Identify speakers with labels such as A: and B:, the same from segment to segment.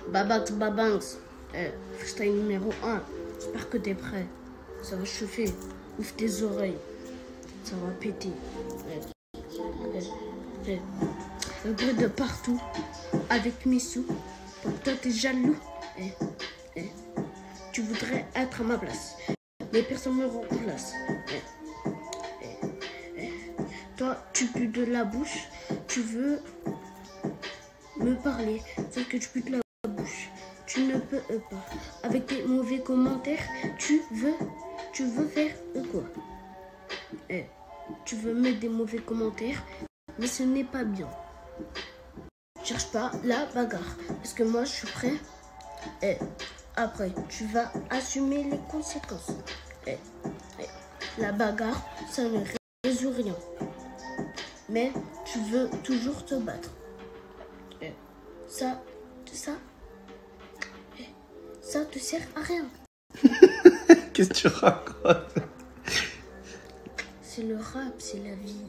A: Babax Babanks, freestyle numéro 1. J'espère que t'es prêt. Ça va chauffer. Ouvre tes oreilles. Ça va péter. Le bruit de partout. Avec mes sous. Pour toi, t'es jaloux. Tu voudrais être à ma place. Mais personne ne me remplace. Toi, tu pues de la bouche. Tu veux me parler. C'est que tu pues de la bouche. Tu ne peux pas. Avec tes mauvais commentaires, tu veux faire quoi? Tu veux mettre des mauvais commentaires, mais ce n'est pas bien. Cherche pas la bagarre, parce que moi je suis prêt. Après, tu vas assumer les conséquences. La bagarre, ça ne résout rien. Mais tu veux toujours te battre. Ça te sert à rien.
B: Qu'est-ce que tu racontes?
A: C'est le rap, c'est la vie.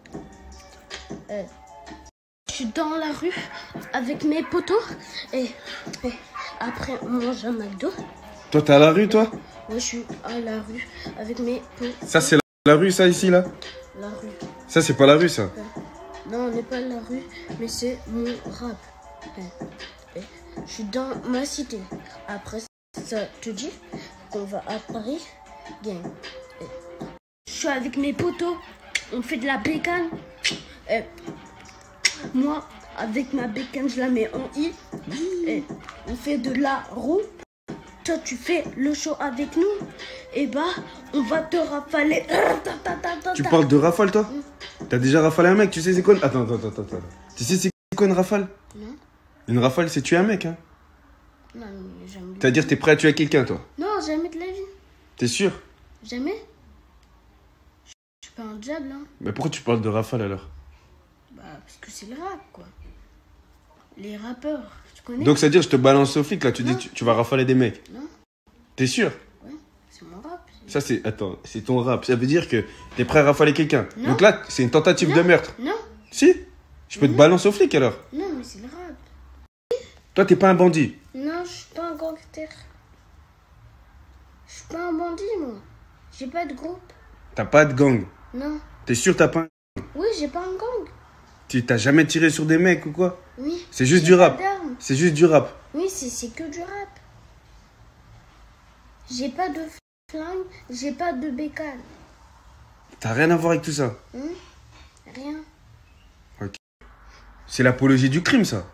A: Je suis dans la rue avec mes potos et après on mange un McDo.
B: Toi, t'es à la rue, toi?
A: Moi, je suis à la rue avec mes potos.
B: Ça, c'est la rue, ça, ici, là?
A: La rue.
B: Ça, c'est pas la rue, ça?
A: Non, on n'est pas à la rue, mais c'est mon rap. Je suis dans ma cité. Après, ça te dit qu'on va à Paris, gang. Je suis avec mes potos, on fait de la bécane. Moi, avec ma bécane, je la mets en I. On fait de la roue. Toi, tu fais le show avec nous. Et bah, on va te rafaler.
B: Tu parles de rafale, toi? T'as déjà rafalé un mec, tu sais c'est quoi? Attends. Tu sais c'est quoi une rafale?
A: Non.
B: Une rafale, c'est tuer un mec, hein?
A: Non, mais jamais.
B: C'est-à-dire t'es prêt à tuer quelqu'un, toi?
A: Non, jamais de la vie.
B: T'es sûr?
A: Jamais. Je suis pas un diable, hein.
B: Mais pourquoi tu parles de rafale, alors?
A: Bah, parce que c'est le rap, quoi. Les rappeurs, tu connais?
B: Donc, c'est-à-dire je te balance au flic, là, tu
A: Non.
B: dis tu vas rafaler des mecs?
A: Non.
B: T'es sûr?
A: Ouais, c'est mon rap.
B: Ça, c'est... Attends, c'est ton rap. Ça veut dire que t'es prêt à rafaler quelqu'un.
A: Non.
B: Donc là, c'est une tentative de meurtre.
A: Non.
B: Si? Je peux te balancer au flic, alors?
A: Non, mais c'est le rap.
B: Toi, t'es pas un bandit.
A: Non, je suis pas un gangster. Je suis pas un bandit, moi. J'ai pas de groupe.
B: T'as pas de gang.
A: Non.
B: T'es sûr t'as pas un...
A: Oui, j'ai pas un gang.
B: Tu t'as jamais tiré sur des mecs ou quoi?
A: Oui.
B: C'est juste
A: J'ai
B: du
A: pas
B: rap.
A: d'armes.
B: C'est juste du rap.
A: Oui, c'est que du rap. J'ai pas de flingue, j'ai pas de bécane.
B: T'as rien à voir avec tout ça.
A: Rien.
B: C'est l'apologie du crime, ça.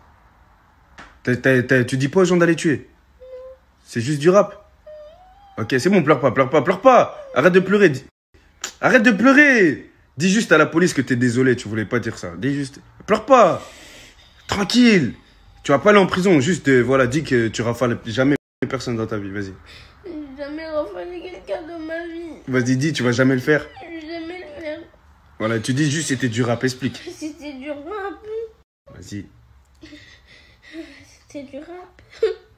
B: Tu dis pas aux gens d'aller tuer. C'est juste du rap. Ok, c'est bon, pleure pas. Arrête de pleurer. Arrête de pleurer. Dis juste à la police que t'es désolé, tu voulais pas dire ça. Dis juste. Pleure pas. Tranquille. Tu vas pas aller en prison. Juste, voilà, dis que tu rafales jamais personne dans ta vie. Vas-y.
A: J'ai jamais rafalé quelqu'un de ma vie.
B: Vas-y, dis, tu vas jamais le faire.
A: Je vais jamais le faire.
B: Voilà, tu dis juste c'était du rap, explique.
A: C'était du rap.
B: Vas-y.
A: C'était du rap.